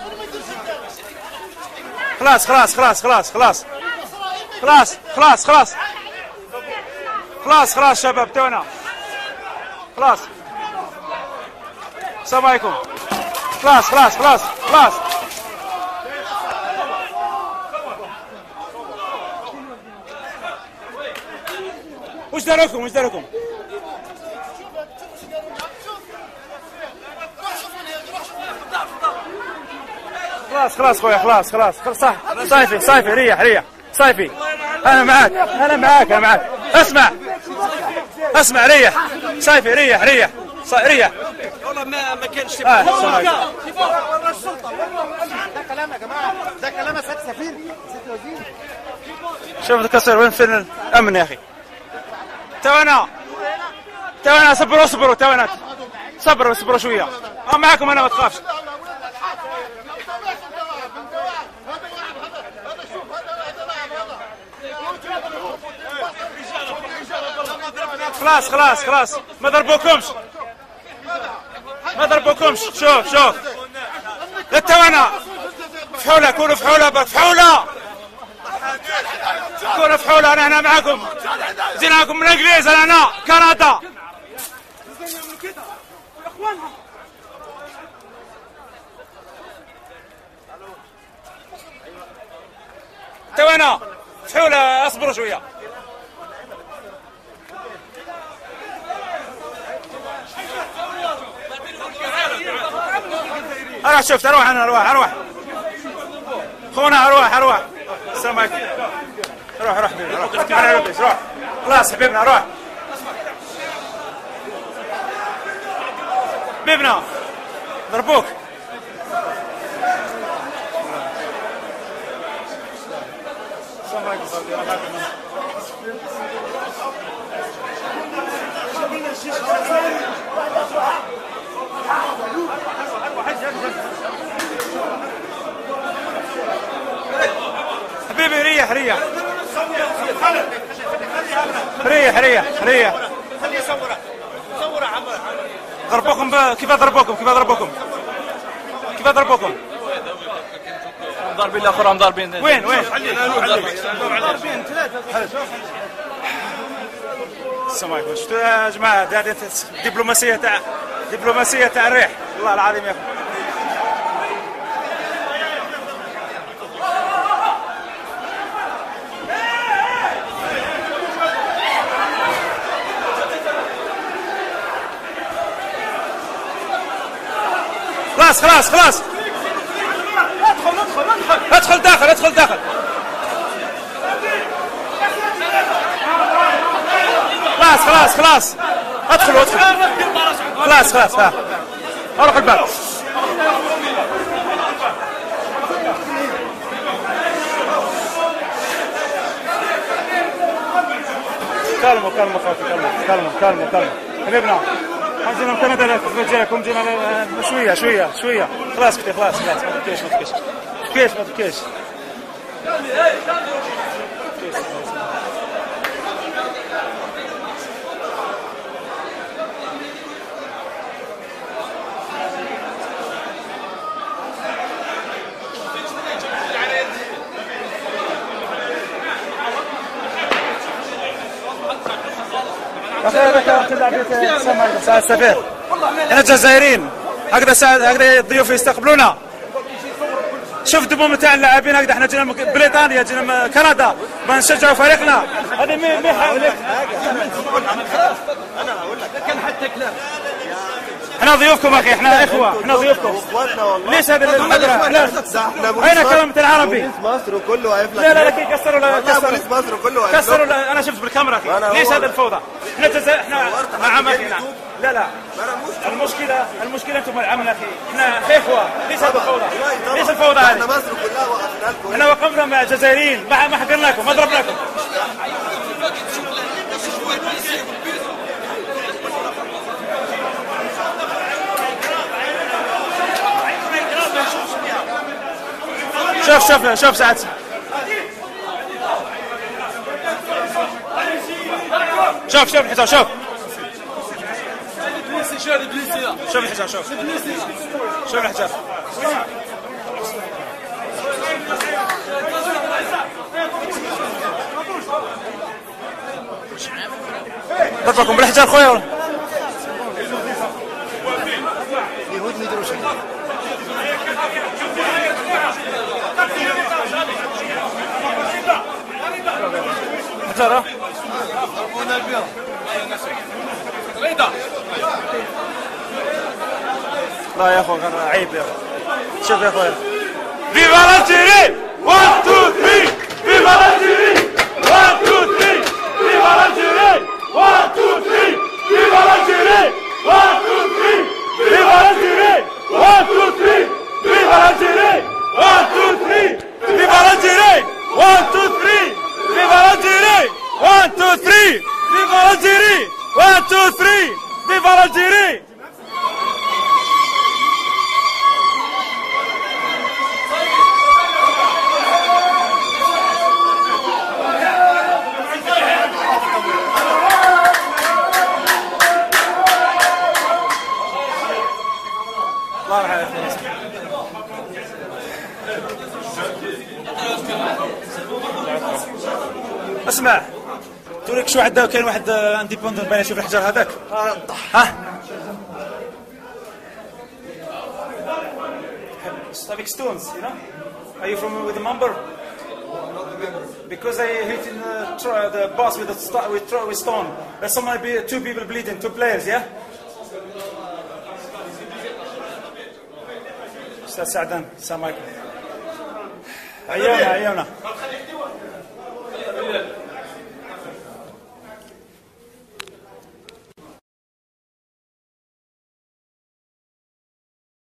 خلاص خلاص خلاص خلاص خلاص خلاص خلاص خلاص خلاص خلاص شباب تونا خلاص. السلام عليكم. خلاص خلاص خلاص خلاص. وش داركم وش داركم؟ خلاص خلاص خويا خلاص خلاص صح. صايفي صايفي ريح ريح صايفي. انا معاك انا معاك انا معاك. اسمع اسمع ريح صايفي ريح ريح ريح. والله ما كانش السلام عليكم. ده كلام يا جماعه، ده كلام يا سيد سفير سيد وزير. شوف الكسر وين فين الامن يا اخي. تونا صبروا اصبروا تونا صبروا اصبروا شويه. معاكم انا ما تخافش. خلاص خلاص خلاص ما ضربوكمش ما ضربوكمش. شوف شوف التوانا فحولة كونوا فحولة فحولة كونوا فحولة. أنا هنا معاكم جيناكم من الإنجليز. أنا هنا كندا. توانا فحولة اصبروا شوية. اروح شفت اروح انا اروح خونا اروح. السلام عليكم. روح حبيبي روح خلاص حبيبنا روح حبيبنا ضربوك. السلام عليكم. حبيبي ريح ريح ريح ريح ريح. خليه يصوره صوره عمر. ضربوكم كيف ضربوكم كيف ضربوكم كيف ضربوكم؟ ضاربين الاخرين ضاربين. وين ضاربين ثلاثه. السلام عليكم. شفتوا يا جماعه هذه دبلوماسيه تاع الريح. والله العظيم يا اخي. خلاص خلاص خلاص ادخل داخل ادخل داخل. خلاص خلاص خلاص ادخلوا خلاص خلاص. ها اروح الباب. كلموا خوتي حبيبنا. جينا من كندا لكم جينا شويه. خلاص كده خلاص ما تبكيش. سعد السفير. احنا الجزائريين هكذا الضيوف يستقبلونا. شوف الدموم تاع اللاعبين هكذا. احنا جينا من بريطانيا جينا من كندا ما نشجعوا فريقنا. هذه مي حاولت. انا هقول لك كان حتى كلام. احنا ضيوفكم اخي. احنا اخوه احنا ضيوفكم. ليش هذا المحاضره؟ اين كلمة العربي؟ مصر وكله واقف لك. لا لكن كسروا بوليس مصر وكله واقف لك. كسروا. انا شفت بالكاميرا اخي. ليش هذا الفوضى؟ احنا مع ماكينه. لا المشكله انتم العمل اخي. احنا اخوه. ليش هذا الفوضى؟ ليش الفوضى هذه؟ احنا مصر كلها وقفنا لكم. احنا وقفنا مع الجزائريين ما حقرناكم ما ضربناكم. شوف سعد. شوف الحساب شوف الحساب شوف الحساب. ضربكم بالحجار خويا ولا؟ اليهود ما يديروش هكا. حجارة لا يا اخو عيب يا اخو. شوف يا اخويا فيفا الجيري 1 2 3 فيفا الجيري 1 2 3 فيفا الجيري 1 2 3 فيفا الجيري 1 2 3 فيفا الجيري 1 2 3 فيفا الجيري 1 2 3 فيفا الجيري 1 2 3 فيفا الجيري 1 2 3 فيفا الجيري 1 2 3 فيفا الجيري. اسمع توريك شو عندها كاين واحد انديبوندنت باين يشوف الحجر هذاك ها Slavic stones, you know? Are you from with a member? Because I hit in the boss with stone. There's somebody two people bleeding, 2 players, yeah? استاذ سعدان السلام عليكم. عيونا